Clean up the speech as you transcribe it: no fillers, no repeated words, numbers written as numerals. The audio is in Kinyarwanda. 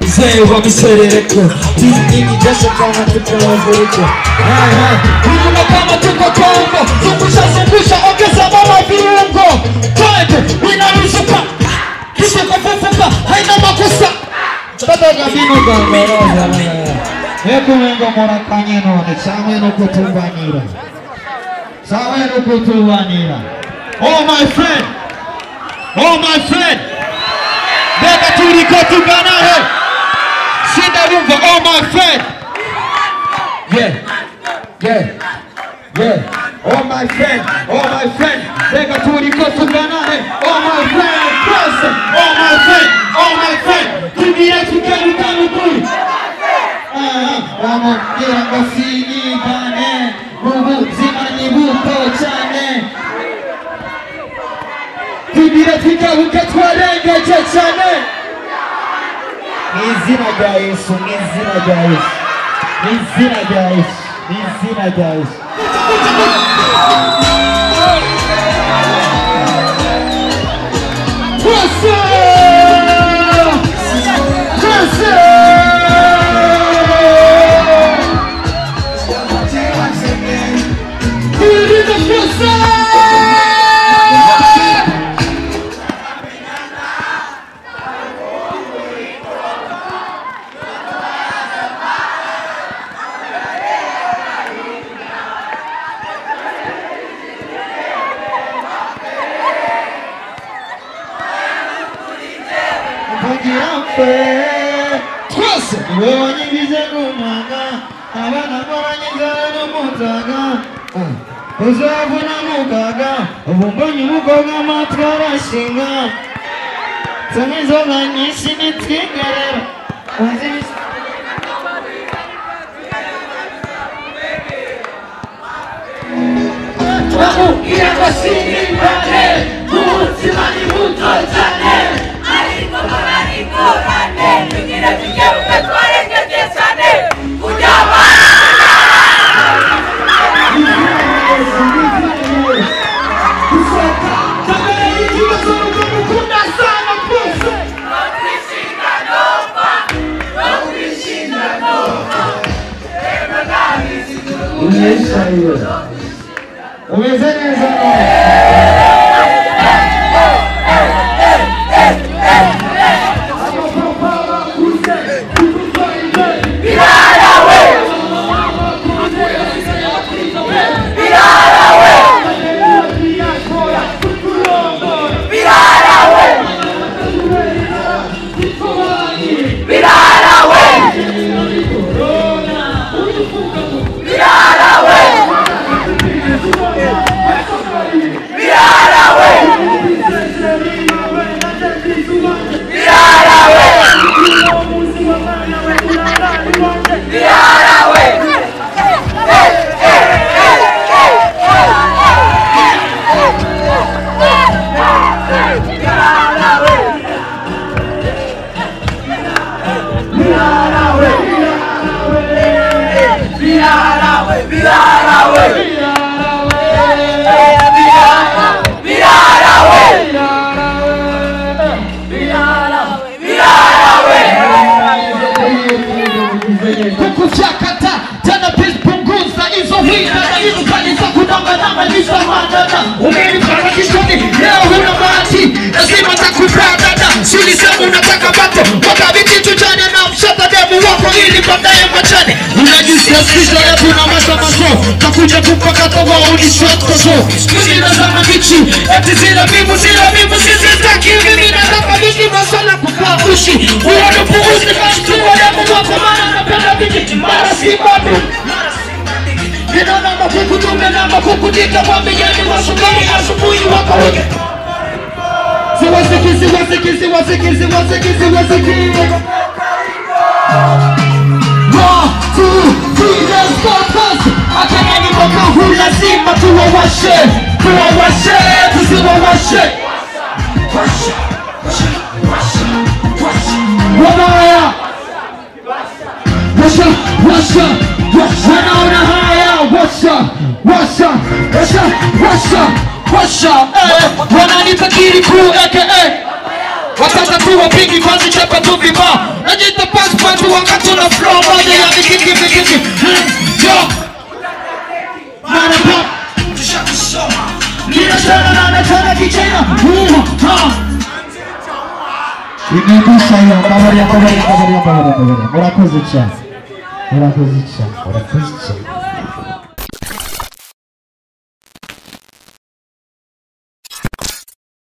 Say what me say Kirikou. Tini just kama tukawazeko. Nina kama tuko Kongo. Zungusha ongeza mama viungo. Twende winaruzuka. Kisha kufufuka haina makosa. Baba gabino gangaraza. Eko mengo mora kanyeno ne sameno kutubanira. Sameno kutubanira. Oh my friend. Oh my friend. Bega Kirikou tuganahe. Shinda rumba, oh my friend. Yeah. Oh my friend. Bega Kirikou tuganahe. Oh my friend. Person. Oh my friend. Kirikou kuri. Vamos kiranga sini bane. Mubu zimani buto chane. Kirikou katwarenga chane. Nizina guys. sasa tuwa pingi kwanzi chapa tu viba. Najita passport wakati una flow moja ya mikiki mikiki. Yo Marapa Tushakusoma Nina sana na natana kichena. Imegusha hiyo. Kabaria. Murakoze cyane.